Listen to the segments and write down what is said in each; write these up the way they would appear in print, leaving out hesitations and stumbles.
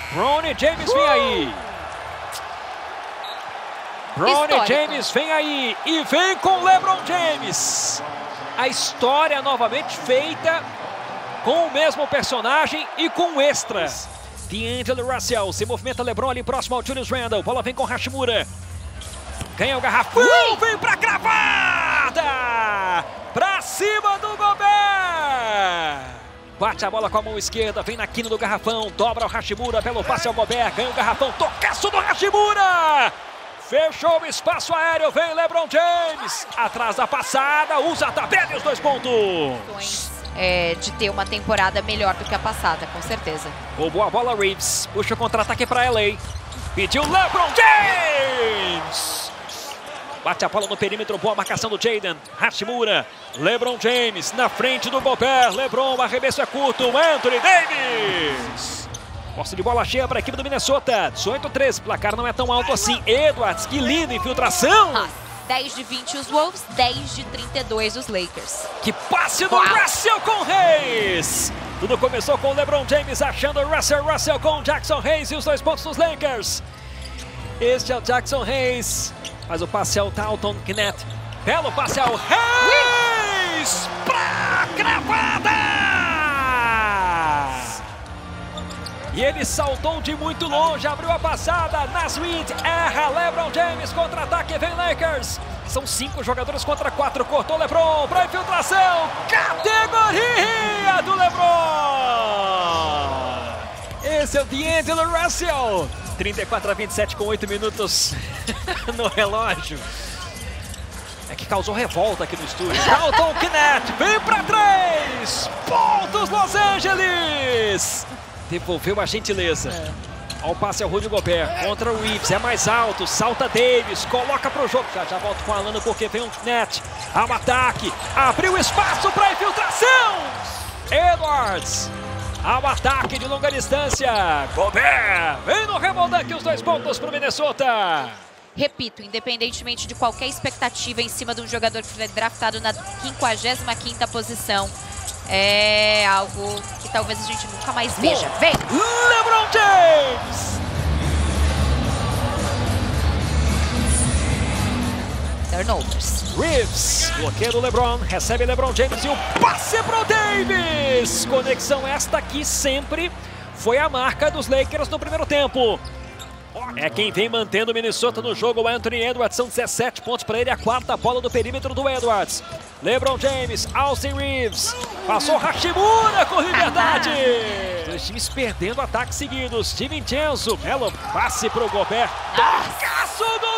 Bronny James vem aí. Bronny James vem aí e vem com LeBron James. A história novamente feita com o mesmo personagem e com extras. D'Angelo Russell, se movimenta LeBron ali próximo ao Julius Randle. Bola vem com Hachimura. Ganha o garrafão, vem pra cravada! Pra cima do Gobert! Bate a bola com a mão esquerda, vem na quina do garrafão, dobra o Hachimura, belo passe ao Gobert, ganha o garrafão, tocaço do Hachimura! Fechou o espaço aéreo, vem LeBron James, atrás da passada, usa a tabela e os 2 pontos. De ter uma temporada melhor do que a passada, com certeza. Roubou a bola Reeves, puxa o contra-ataque para LA, pediu LeBron James! Bate a bola no perímetro, boa marcação do Jaden, Hachimura, LeBron James na frente do Gobert, LeBron, arremesso é curto, Anthony Davis! Posse de bola cheia para a equipe do Minnesota. 18-13. Placar não é tão alto assim. Edwards, que linda infiltração. 10 de 20 os Wolves, 10 de 32 os Lakers. Que passe do Russell com Hayes. Tudo começou com o LeBron James achando o Russell com Jackson Hayes e os 2 pontos dos Lakers. Este é o Jackson Hayes. Faz o passe ao Dalton Knecht. Belo passe ao Hayes. Pra cravada. E ele saltou de muito longe, abriu a passada, Naz Reid erra, LeBron James, contra-ataque, vem Lakers. São 5 jogadores contra 4, cortou LeBron para infiltração, categoria do LeBron. Esse é o D'Angelo Russell, 34-27 com 8 minutos no relógio. É que causou revolta aqui no estúdio. Dalton Knecht, vem para 3 pontos Los Angeles. Devolveu a gentileza. Olha o passe ao Rudy Gobert contra o Reeves. É mais alto. Salta Davis. Coloca pro jogo. Já volto com a Alana porque vem um Knecht. Há um ataque. Abriu espaço para infiltração. Edwards. Há um ataque de longa distância. Gobert. Vem no rebote os 2 pontos para o Minnesota. Repito, independentemente de qualquer expectativa em cima de um jogador que foi draftado na 55ª posição, é algo que talvez a gente nunca mais veja. Vem! LeBron James! Turnovers. Reeves, bloqueio do LeBron, recebe LeBron James e o passe pro Davis! Conexão esta que sempre foi a marca dos Lakers no primeiro tempo. É quem vem mantendo o Minnesota no jogo, o Anthony Edwards. São 17 pontos para ele, a 4ª bola do perímetro do Edwards. LeBron James, Austin Reeves. Passou Hachimura com liberdade. 2 times perdendo ataques seguidos. DiVincenzo, belo passe para o Gobert. Tocaço do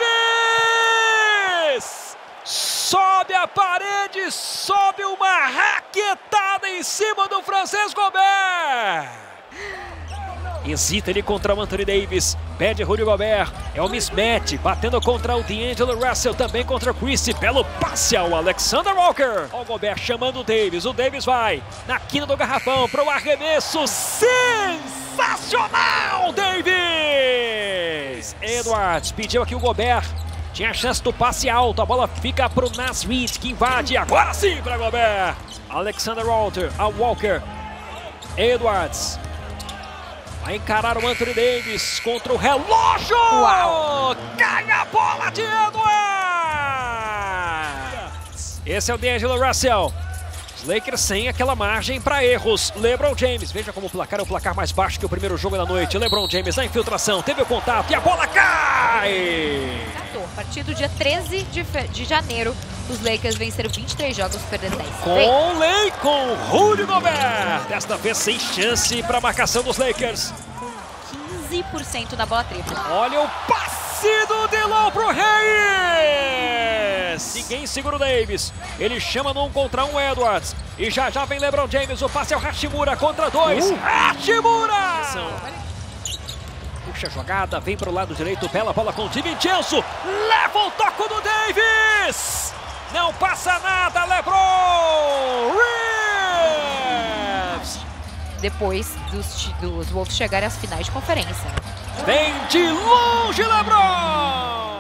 Davis! Sobe a parede, sobe uma raquetada em cima do francês Gobert. Hesita ele contra o Anthony Davis, pede Rudy Gobert, é o mismatch, batendo contra o D'Angelo Russell, também contra o Christie, belo passe ao Alexander Walker. Olha o Gobert chamando o Davis vai na quina do garrafão para o arremesso, sensacional Davis! Edwards pediu aqui o Gobert, tinha a chance do passe alto, a bola fica para o Naz Reid, que invade, agora sim para Gobert. Alexander Walker, Edwards. Vai encarar o Anthony Davis contra o relógio! Uau. Cai a bola de Edwards! Esse é o D'Angelo Russell. Os Lakers sem aquela margem para erros. LeBron James, veja como o placar é o placar mais baixo que o primeiro jogo da noite. LeBron James na infiltração, teve o contato e a bola cai! A partir do dia 13 de janeiro, os Lakers venceram 23 jogos, perderam 10. Com Rudy Gobert. Desta vez sem chance para a marcação dos Lakers. 15% na bola tripla. Olha o passe do Delon pro Hayes. Ninguém segura o Davis. Ele chama no 1 contra 1 Edwards. E já vem LeBron James. O passe é o Hachimura contra 2. Hachimura! Puxa a jogada, vem para o lado direito, bela bola com o DiVincenzo, leva o toco do Davis, não passa nada, LeBron Reeves! Depois dos Wolves chegarem às finais de conferência. Vem de longe, LeBron!